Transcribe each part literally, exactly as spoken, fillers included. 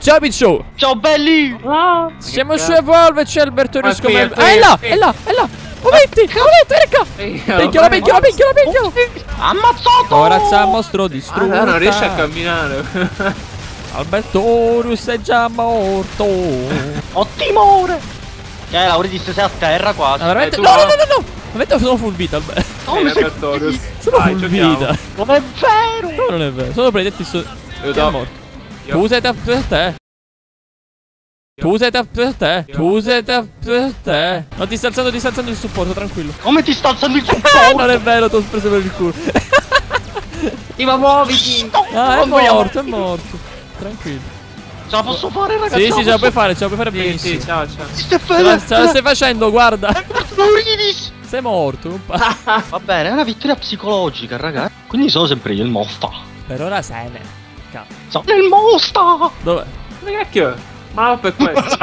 Ciao Picciu. Ciao belli. Ah, Siamo su Evolve, c'è Alberto Risco. qui, Ah, qui, è là, qui. è là, è là. Momenti, momenti, vieni qua. Picchiola, picchiola, picchiola, picchiola. Ammazzato. Corazza mostro distrutto. Ah, non riesce a camminare. Albertorius è già morto. Ho timore. Che Lauridis sei a terra quasi. Ah, veramente? Eh, tu No, no, no. no, no, no. Veramente sono full vita, Alberto. Come sei? Albertorius. Sono Dai, full giochiamo. vita. Non è vero. No, non è vero. Sono predetti su. Io Chi è do- morto? Io- Tu sei da per te. Tu sei da per te. Tu sei da per te. Non ti sta alzando, ti sta alzando il supporto, tranquillo. Come ti sta alzando il Eh, supporto? non è vero, ti ho preso per il culo. Sì, ma muoviti. Ah, è Non vogliamo- morto, è morto. Tranquillo. Ce la posso fare, ragazzi? Sì, sì, ce la puoi fare, ce la puoi fare Sì, benissimo. sì, ciao, ciao. Stai Ce la, ce la stai facendo, guarda. Lauridis. Sei morto. non pa- Va bene, è una vittoria psicologica, ragazzi. Quindi sono sempre io il mosta. Per ora sei ne. Cazzo. Sono il mosta. Dov'è? Ma cacchio? Ma per questo.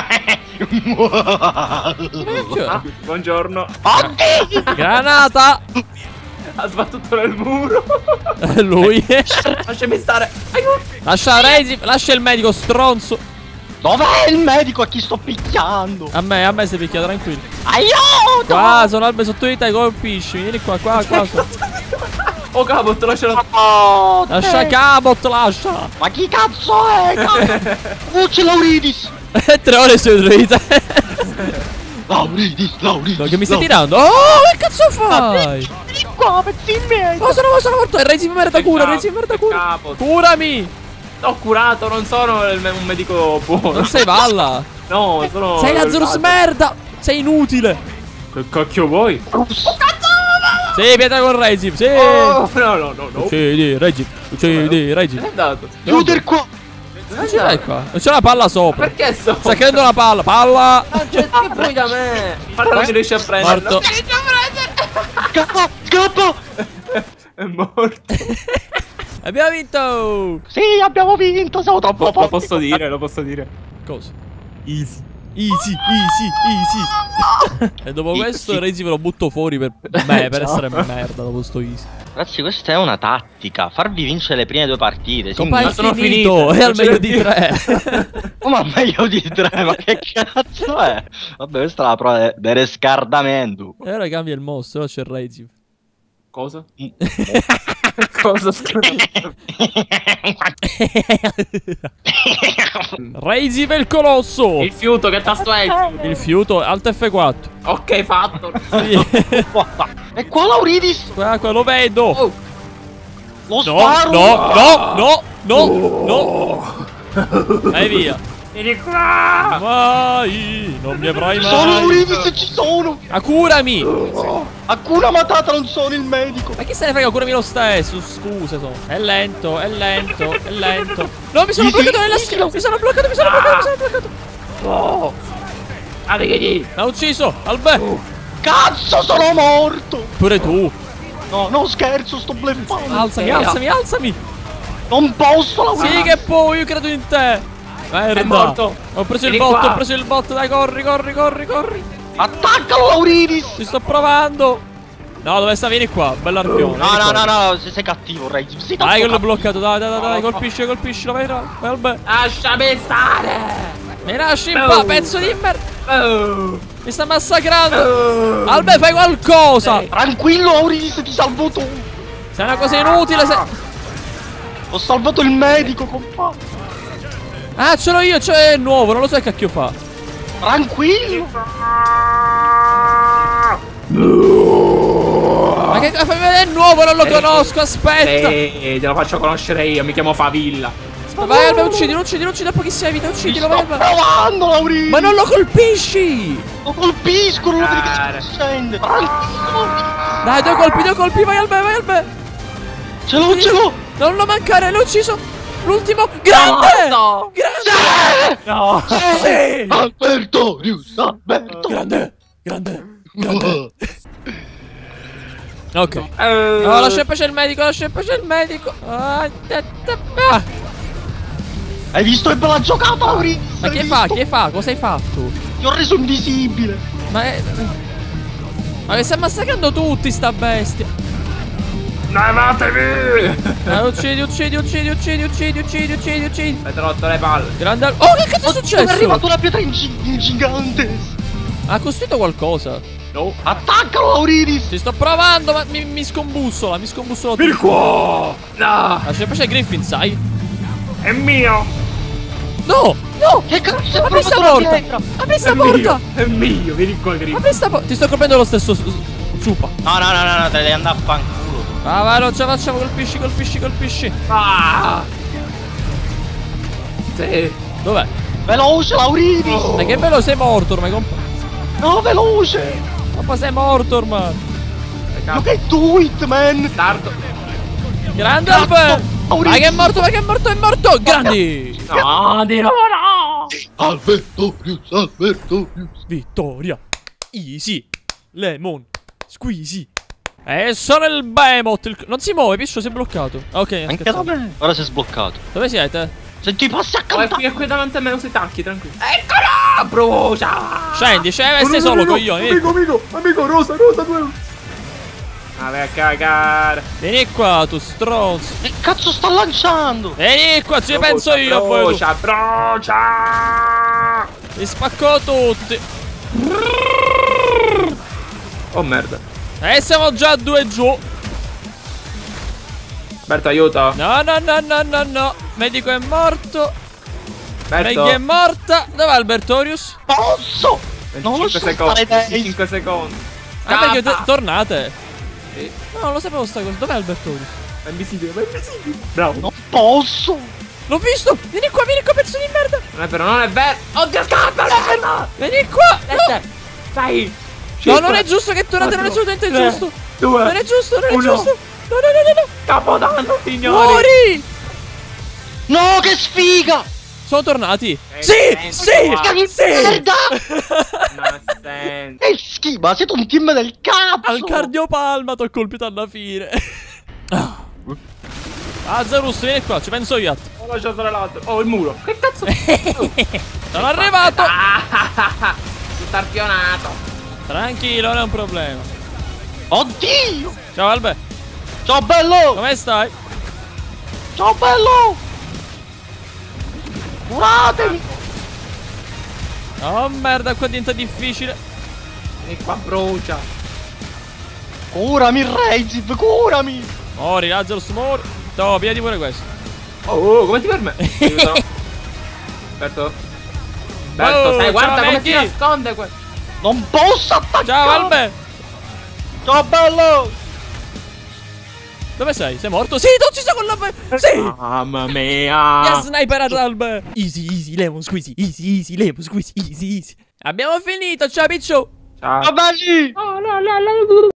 Cacchio. Ah, buongiorno. Oddio. Granata. Ha sbattuto nel muro. È lui. Lasciami stare. Aiuto. Lascia Reisi, lascia il medico, stronzo. Dov'è il medico a chi sto picchiando? A me, a me si picchia, tranquillo. Aiuto! Qua, sono albe sotto di te, colpisci. Vieni qua, qua, qua. qua. Oh capo, te lascio la... Oh, Lascia te- Cabot, lascia. Ma chi cazzo è? Cazzo? Oh, c'è Lauridis! E tre ore sei druida. Lauridis, Lauridis! No, che mi stai Lauridis. tirando? Oh, che cazzo fai? Vieni qua, pezzi miei! Oh, sono, sono morto. È Reisi merda cura, Ciao, Reisi merda cura. Cabot. Curami. Ho curato, non sono il- un medico buono. Non sei palla. No, sono... Sei Lazarus merda. Sei inutile. Che cacchio vuoi? Sì, pietra con Reisi. Sì. Oh, no, no, no, no. Uccidi, Reisi. Uccidi, Reisi. È andato. Chiuder qua! Non ce l'hai qua. Non c'è una palla sopra. Perché sto? Sta cadendo una palla. Palla. Che vuoi da me? Ma non si riesce a prendere. Morto. Scappa! Scappa! È morto. Abbiamo vinto. Sì, abbiamo vinto, siamo troppo Lo forti. posso dire, lo posso dire. Cosa? Easy. Easy, easy, easy. E dopo questo Reisi ve lo butto fuori per me, per Ciao. essere merda dopo sto easy. Ragazzi, questa è una tattica. Farvi vincere le prime due partite. Compagni, ma sono finito. finite, È al non meglio c'è di più. tre. Oh, ma meglio di tre, ma che cazzo è? Vabbè, questa è la prova de- del riscaldamento. E ora cambia il mostro, ora c'è Reisi. Cosa? Cosa scusa? Reisi per il colosso. Il fiuto, che tasto è il fiuto? Il fiuto, Alt F quattro. Ok, fatto. Sì. E qua Lauridis! Qua, qua lo vedo. Oh, Lo No, sparo! no, no, no, no, no. Vai via. vieni qua. Vai, non mi avrai Ci sono mai. Lauridis, ci sono! Ah, curami. Hakuna Matata, non sono il medico! Ma chi se ne frega, curami lo stesso. Scusa, so. È lento, è lento, è lento. No, mi sono Easy, bloccato nella easy. schiena. Mi sono bloccato, mi sono bloccato, mi sono bloccato. Oh. Arrivederci. L'ha ucciso, Albè. Cazzo, sono morto! Pure tu. No, no, scherzo, sto bluffando! Alzami, alzami, alzami. Non posso, Lauridis! Sì che puoi, io credo in te. Merda. morto. Ho preso il Vieni bot, qua. ho preso il bot. Dai, corri, corri, corri, corri. Attaccalo, Lauridis! Ci sto provando. No, dove sta? Vieni qua, bell'arpione. No, no, no, no, sei, sei cattivo, Ray. Sei Dai che l'ho cattivo. bloccato, dai, dai, dai, dai, colpisci, colpiscilo, vai, vai, Albè. Lasciami stare. Mi lasci in No. pa', pezzo di merda. Oh. Mi sta massacrando. Oh. Albè, fai qualcosa. Tranquillo, Lauridis, ti salvo tu! Sei una cosa inutile, sei... Ho salvato il medico, compà! Ah, ce l'ho io, c'è il nuovo, non lo so che cacchio fa. Tranquillo! Ma che fammi vedere il nuovo, non lo conosco, aspetta. Eh, te lo faccio conoscere io, mi chiamo Favilla. Vai, Albè, uccidi, uccidi, uccidi, a pochissima vita, Ti uccidilo, sto vai, vai. provando, Lauridis! Ma non lo colpisci. Lo colpisco, non lo vedi Cara. che scende! Tranquillo! Dai, due colpi, due colpi, vai, Albè, vai, Albè. Ce l'ho, ce l'ho! Non lo mancare, l'ho ucciso. L'ultimo, grande. No. Grande. No. Sì. Alberto! Rius, Alberto! Grande, grande, grande. Ok. Eh, No, lascia in pace il medico, lascia in pace il medico. Ah, da, da, ah. Hai visto che bella giocata, Lauridis? Ma Hai che fa? visto? Che fa? Cosa hai fatto? Ti ho reso invisibile! Ma è... Ma che stai massacrando tutti sta bestia. Levatevi! Ah, uccidi, uccidi, uccidi, uccidi, uccidi, uccidi, uccidi, uccidi. Hai rotto le palle. Grande al- Oh, che cazzo è È arrivata successo? una pietra in gi- in gigante. Ha costruito qualcosa. No. Attaccalo, Lauriris. Ci sto provando, ma mi, mi scombussola, mi scombussola tutto. Il qua! No! Ah, c'è poi c'è Griffin, sai? È mio! No, no! Che cazzo è Apri sta proprio porta! la pietra? Apri sta È porta! mio! È mio! Vieni qua, Grifo. Apri sta porta! Ti sto colpendo lo stesso zupa. No, no, no, no, no, te devi andare a fanculo. Ah, vai, non ce la facciamo, colpisci, colpisci, colpisci. Ah! Sì. Dov'è? Veloce, Lauriris. Oh. Ma che bello, sei morto ormai, compa. No, veloce. Compa, sei morto ormai. You can do it, man. Tardo. Grande Cazzo, Albert! Maurizio. Ma che è morto, ma che è morto, è morto! Grandi! No, di nuovo no! Albertorius, Albertorius. Vittoria! Easy! Lemon! Squeezy! E sono il Behemoth! Il... Non si muove, Piscio, si è bloccato. Ok, Anche scherzando. da me. Ora si è sbloccato. Dove siete? Senti, passi a Oh, è qui, cantare. è qui davanti a me, usi i tacchi, tranquillo. Eccola! Brucia! Scendi, scende, stai solo, coglione. Vieni, amico, amico, rosa, rosa, due. Ah, vai a cagare. vieni qua, tu stronzo. Che cazzo sta lanciando? Vieni qua, ci penso io a voi. tu. Brucia, brucia! Li spacco tutti. Oh, merda. E siamo già a due giù. Berto, aiuto. No, no, no, no, no, no. Medico è morto. Berto. Maggie è morta. Dov'è Albertorius? Posso? Non lo venticinque so secondi. stare dei. venticinque secondi. Ah, perché Scappa. to- tornate. Sì. No, non lo sapevo sta cosa. Dov'è Albertorius? È invisibile, ma è invisibile. Bravo. Non posso. L'ho visto. Vieni qua, vieni qua, pezzo di merda. Non è vero, non è vero. Oddio, scappa, merda. Vieni qua. No, Sei. no, non è giusto che tornate, non è assolutamente tre, giusto. due, Non è giusto, non è uno. giusto. No, no, no, no, no. Capodanno, signori. Muori. No, che sfiga. Sono tornati. Eh, Sì, eh, sì, Che sì. merda. Non ha senso. Che schifo, siete un team del cazzo. Al cardiopalma t'ho colpito alla fine. Ah, Zarus, vieni qua, ci penso io a te. Ho lasciato l'altro. Oh, il muro. Che cazzo? Sono arrivato. Ah, starpionato. Tranquillo, non è un problema. Oddio. Ciao Albe, Ciao bello. come stai? Ciao bello. Curatemi. Oh merda, qua diventa difficile. Vieni qua, brucia. Curami, Reizib, curami. Mori, Lazarus, mori. No, piedi pure questo. Oh, oh, come ti permetti? Aiuto. Berto. Berto, Oh, sai, guarda ciao, come Maggie. si nasconde questo. Non posso attaccare. Ciao Albe. Ciao bello. Dove sei? Sei morto? Sì, tu ci sei con la... Sì. Mamma Mi mia. ha sniperato Albe. Easy, easy, lemon squeezy. Easy, easy, lemon squeezy. Easy, easy. Abbiamo finito, ciao Picciu. Ciao. Ciao belli. Oh, no, no, no.